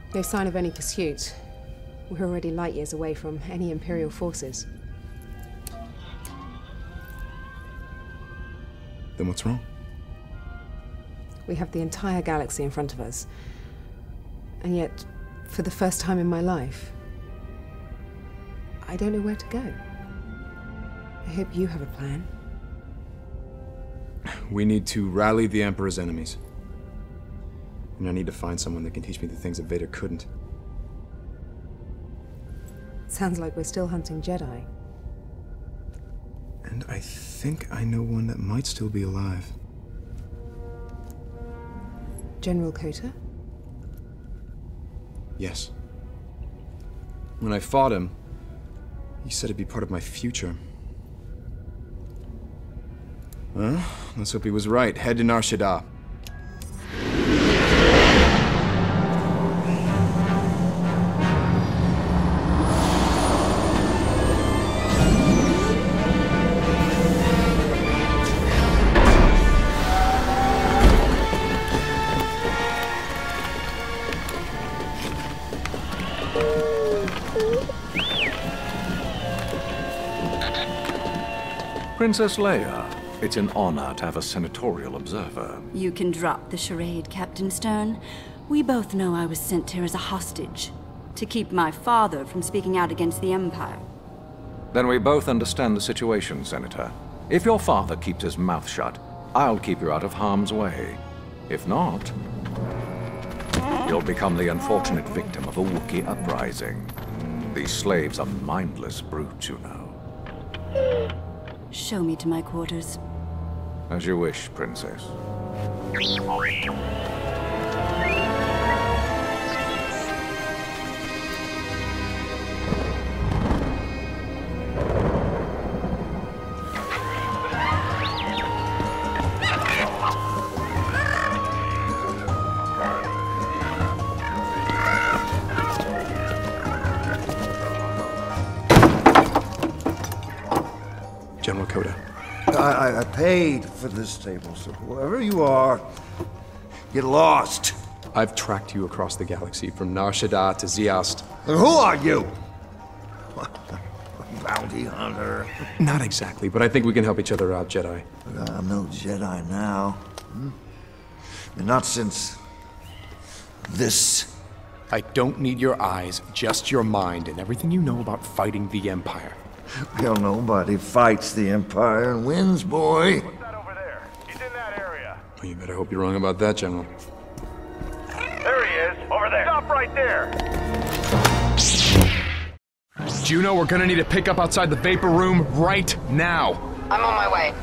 No sign of any pursuit. We're already light years away from any Imperial forces. Then what's wrong? We have the entire galaxy in front of us. And yet, for the first time in my life, I don't know where to go. I hope you have a plan. We need to rally the Emperor's enemies. And I need to find someone that can teach me the things that Vader couldn't. Sounds like we're still hunting Jedi. And I think I know one that might still be alive. General Kota? Yes. When I fought him, he said it'd be part of my future. Well, let's hope he was right. Head to Nar Shaddaa. Princess Leia, it's an honor to have a senatorial observer. You can drop the charade, Captain Stern. We both know I was sent here as a hostage, to keep my father from speaking out against the Empire. Then we both understand the situation, Senator. If your father keeps his mouth shut, I'll keep you out of harm's way. If not, you'll become the unfortunate victim of a Wookiee uprising. These slaves are mindless brutes, you know. Show me to my quarters. As you wish, Princess. General Kota. I paid for this table, so whoever you are, get lost. I've tracked you across the galaxy, from Nar Shaddaa to Zeost. And who are you? Bounty hunter. Not exactly, but I think we can help each other out, Jedi. I'm no Jedi now. And not since this. I don't need your eyes, just your mind and everything you know about fighting the Empire. Well, nobody fights the Empire and wins, boy. What's that over there? He's in that area. Well, you better hope you're wrong about that, General. There he is, over there. Stop right there. Juno, we're gonna need to pick up outside the Vapor Room right now. I'm on my way.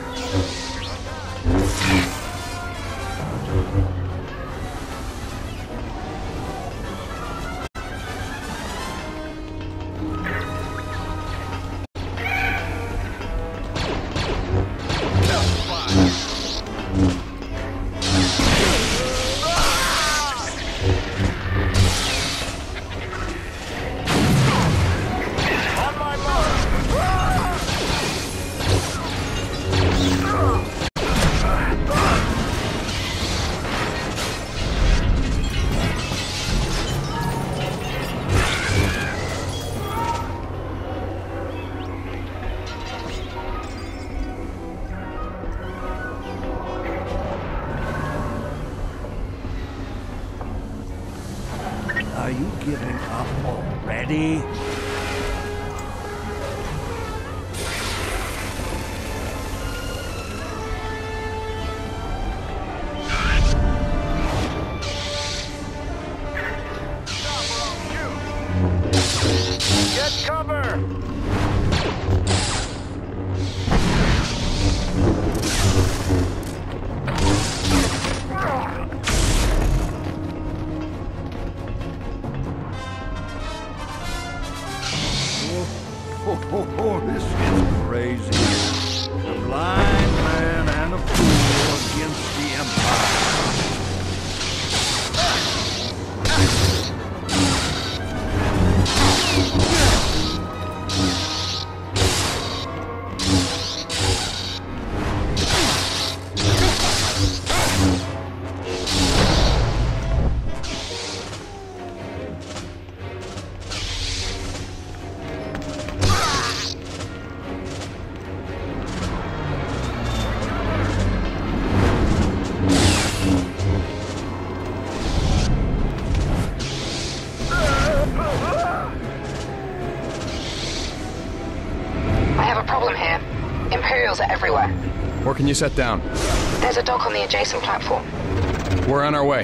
Are you giving up already? Get cover! Oh, this is crazy. A blind man and a fool against the Empire. everywhere. Where can you set down? There's a dock on the adjacent platform. We're on our way.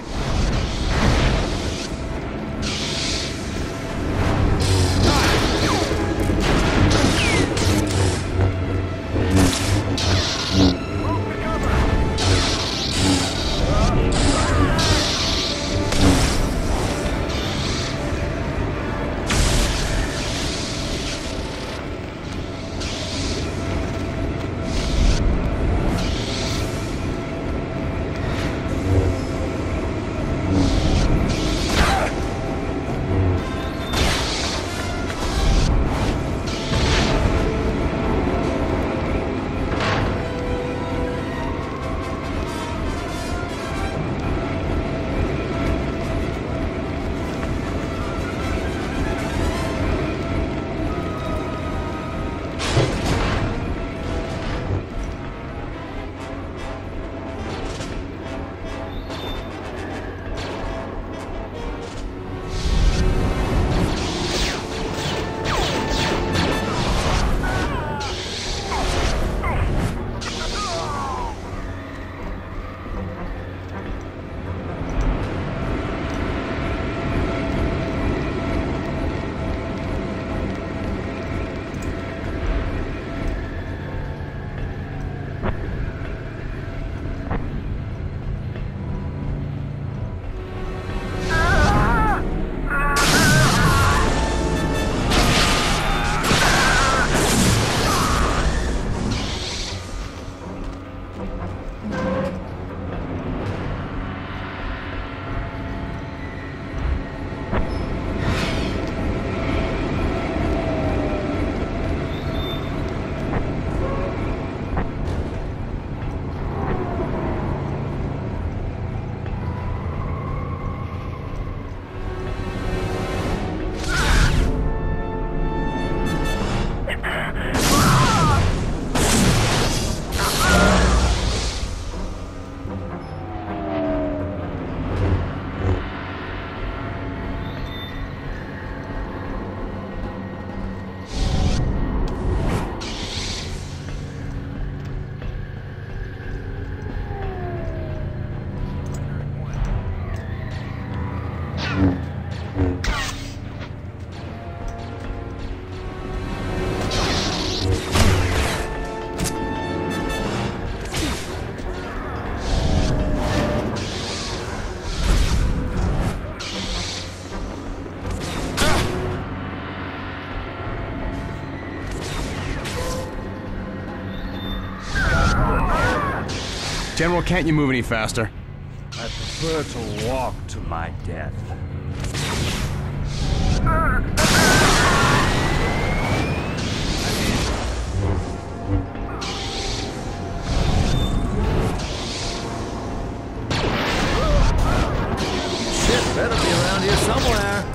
General, can't you move any faster? I prefer to walk to my death. Shit, better be around here somewhere.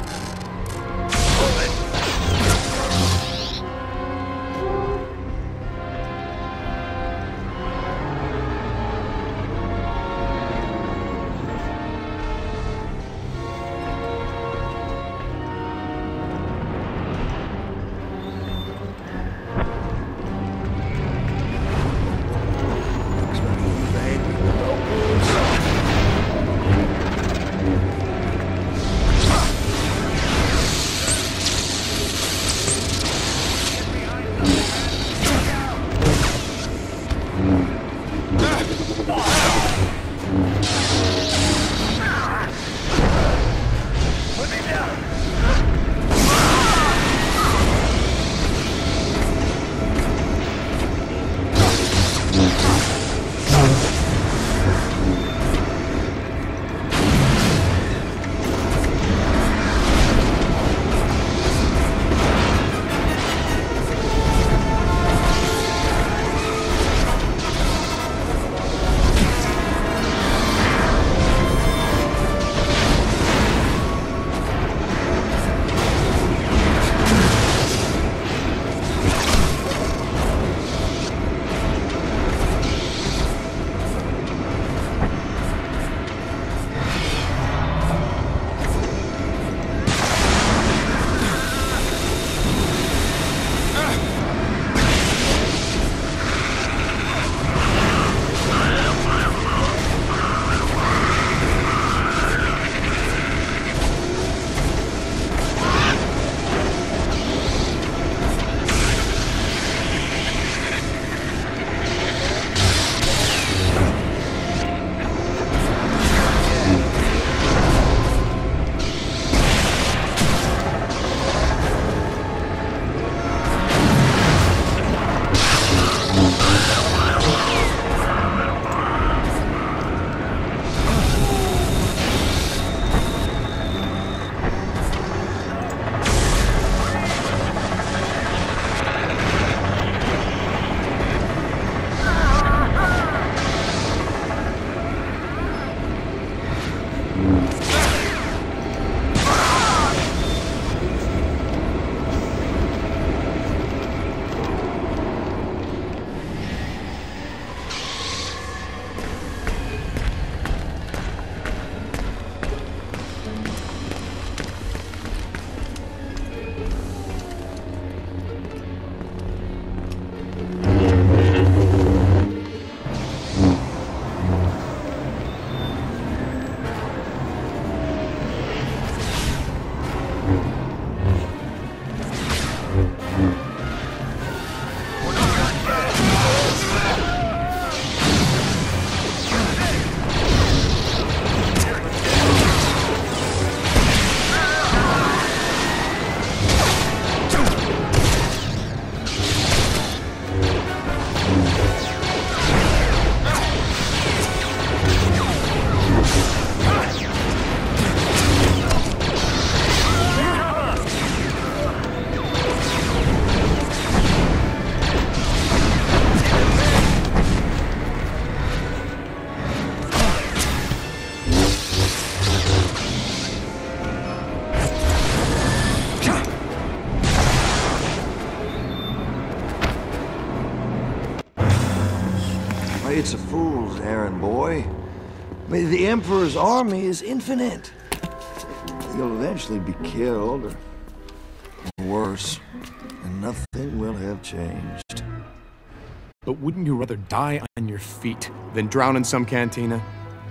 it's a fool's errand, boy. The Emperor's army is infinite. You'll eventually be killed, or worse, and nothing will have changed. But wouldn't you rather die on your feet than drown in some cantina?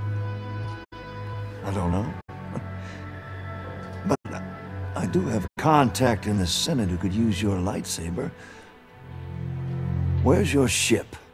I don't know. But I do have a contact in the Senate who could use your lightsaber. Where's your ship?